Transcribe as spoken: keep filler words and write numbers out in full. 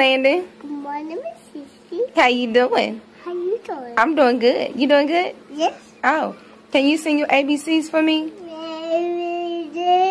Landon. Good morning, Miss Cece. How you doing? How you doing? I'm doing good. You doing good? Yes. Oh, can you sing your A B Cs for me? Every day.